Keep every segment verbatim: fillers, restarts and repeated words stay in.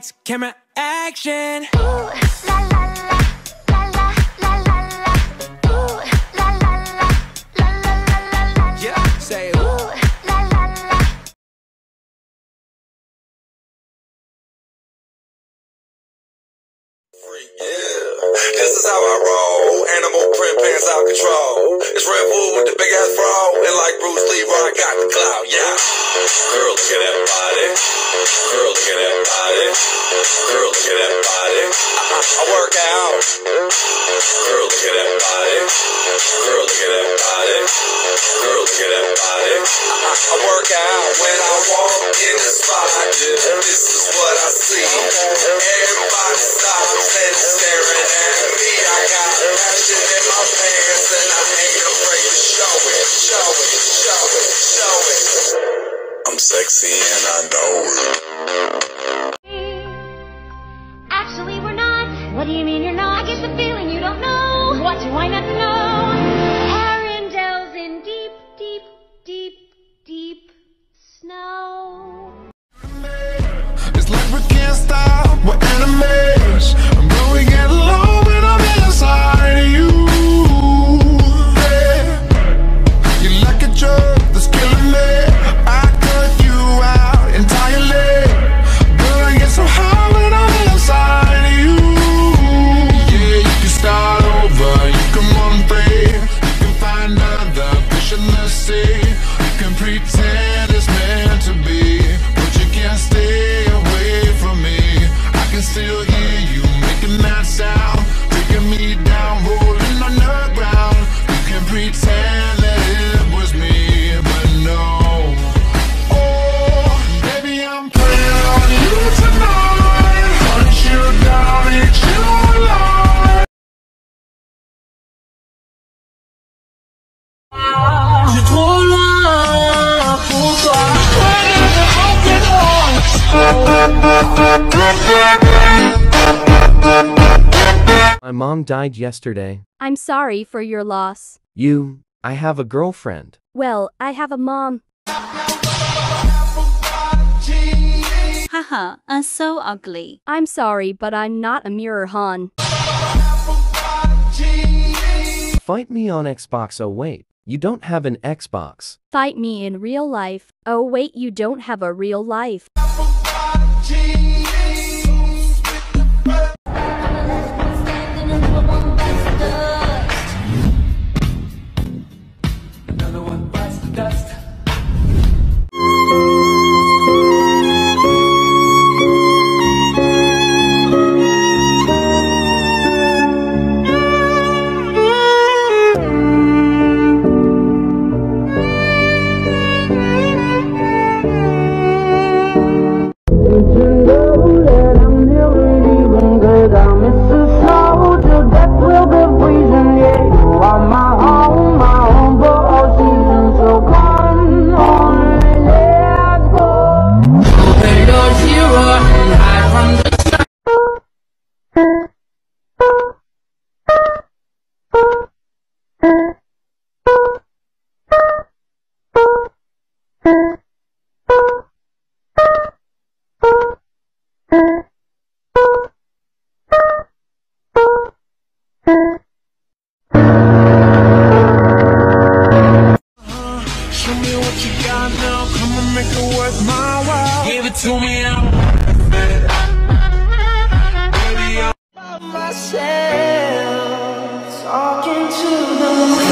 Lights, camera, action. Ooh, la la la, la la la la la. Ooh, la la la, la la la la la. Yeah, say ooh. Ooh, la la la. Yeah, this is how I roll. Animal print pants out control. It's Red Bull with the big ass bra, and like Bruce Lee, I got the clout. Yeah, girl, look at that body. Girl, look at that body. Girl, look at that body. I, I, I work out. Girl, look at that body. Girl, look at that body. Girl, look at that body. I, I, I work out when I walk in the spot. Yeah, this is what I see. Everybody stops and staring at me. I got passion in my pants and I ain't afraid to show it, show it, show it, show it. I'm sexy and I know it. Actually, we're not. What do you mean you're not? I get the feeling you don't know. What do I not know? Arundel's in deep, deep, deep, deep snow. It's like we can't stop, we're enemies. I'm going to get along when I'm inside you. Yeah. You're like a drug that's killing me. I cut you out entirely. But I get so high when I'm inside you. Yeah, you can start over, you can run free. You can find another fish in the sea. You can pretend it's meant to be, but you can't stay away from me. I can still hear you making that sound, taking me down, rolling on the ground. You can pretend that it was me, but no. Oh, baby, I'm playing on you tonight. Hunt you down, eat you alive. J'ai trop loin pour toi. My mom died yesterday. I'm sorry for your loss. You, I have a girlfriend. Well, I have a mom. Haha, I'm so ugly. I'm sorry, but I'm not a mirror, hon. Fight me on Xbox. Oh wait, you don't have an Xbox. Fight me in real life. Oh wait, you don't have a real life. Another one bites the dust. Give it to me now. By myself, talking to the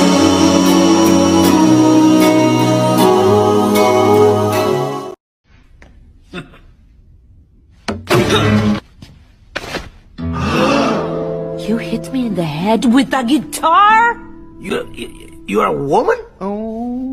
You hit me in the head with a guitar? You, you, you are a woman? Oh.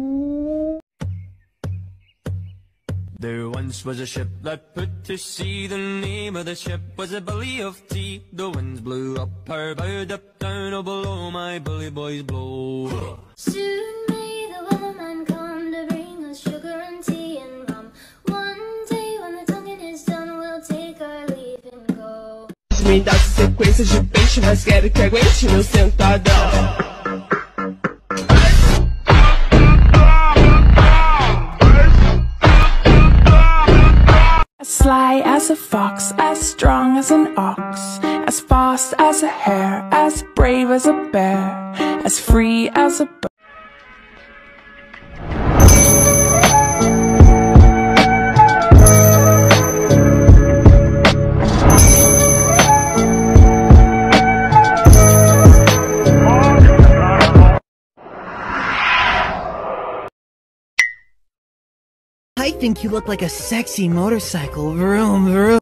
There once was a ship that put to sea. The name of the ship was a Billy of Tea. The winds blew up her bow, up down, oh below my bully boys blow. Soon may the weatherman come to bring us sugar and tea and rum. One day when the tonguing is done, we'll take our leave and go. Me dá sequência de peixe, mas quero que aguente meu sentadão. Sly as as a fox, as strong as an ox, as fast as a hare, as brave as a bear, as free as a bird. I think you look like a sexy motorcycle. Vroom, vroom.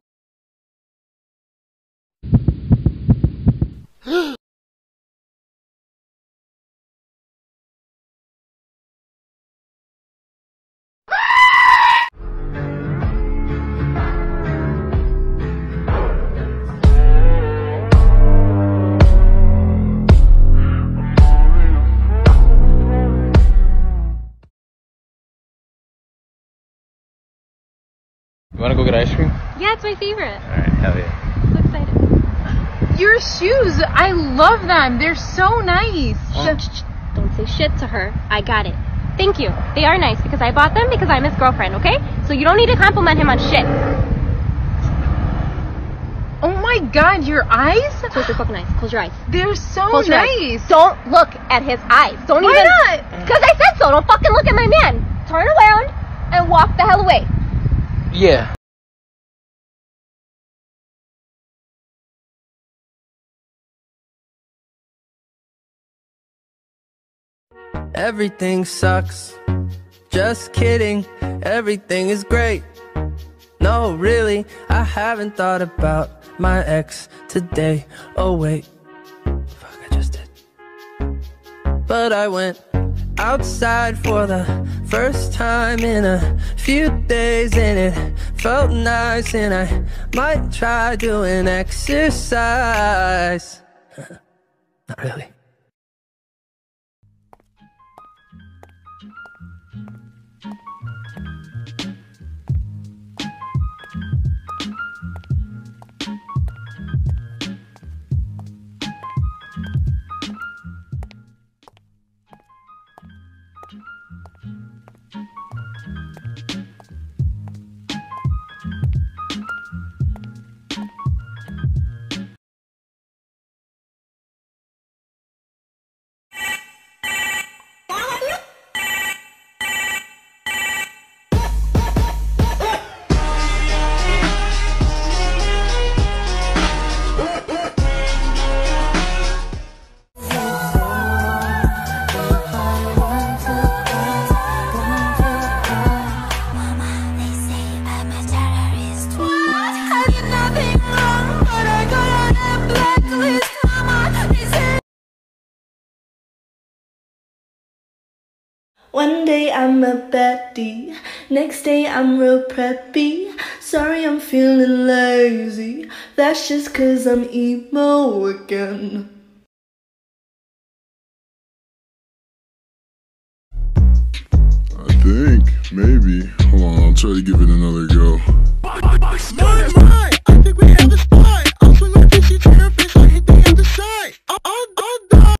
You wanna go get ice cream? Yeah, it's my favorite. Alright, hell yeah. So excited. Your shoes, I love them. They're so nice. Oh. Don't say shit to her. I got it. Thank you. They are nice because I bought them because I'm his girlfriend, okay? So you don't need to compliment him on shit. Oh my god, your eyes? Close your fucking eyes. Close your eyes. They're so Close your nice. eyes. Don't look at his eyes. Don't Why even. not? Because I said so. Don't fucking look at my man. Turn around and walk the hell away. Yeah. Everything sucks. Just kidding. Everything is great. No, really, I haven't thought about my ex today. Oh wait, fuck, I just did. But I went outside for the first time in a few days, and it felt nice, and I might try doing exercise. Not really. One day I'm a baddie, next day I'm real preppy. Sorry I'm feeling lazy, that's just cause I'm emo again. I think, maybe. Hold on, I'll try to give it another go. My, my, I think we have a spy. I'll swing my fishy to her face, I hit the other side. I'll, I'll, I'll die.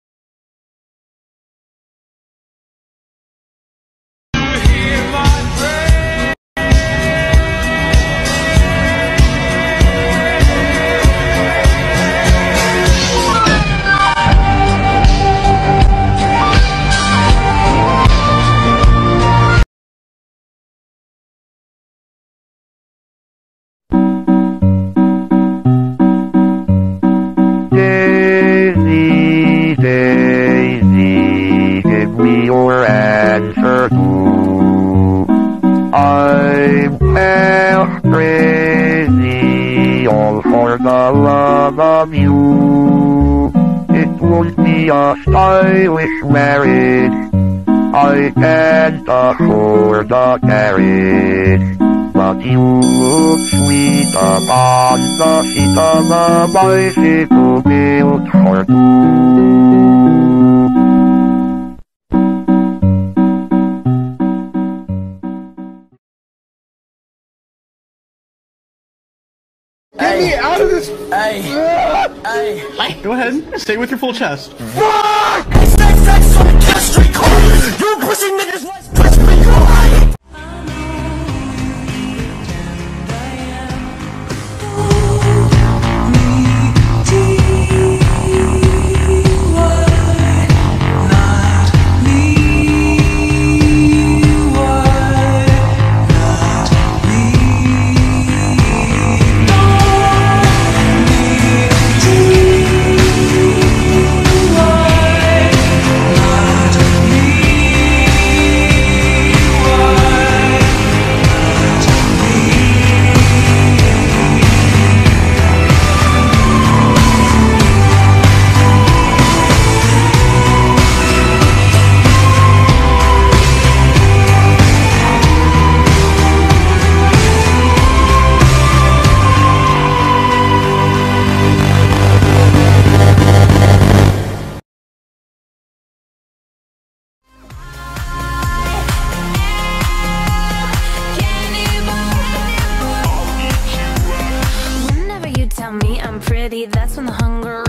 Daisy, Daisy, give me your answer too. I'm half crazy, all for the love of you. It won't be a stylish marriage, I can't afford a carriage. But you look sweet upon the seat of a bicycle built for two. Get me out of this! Hey! Hey! Hey, go ahead. Say it with your full chest. Fuck! Sex, sex on the chemistry course! You pussy niggas like push me right! That's when the hunger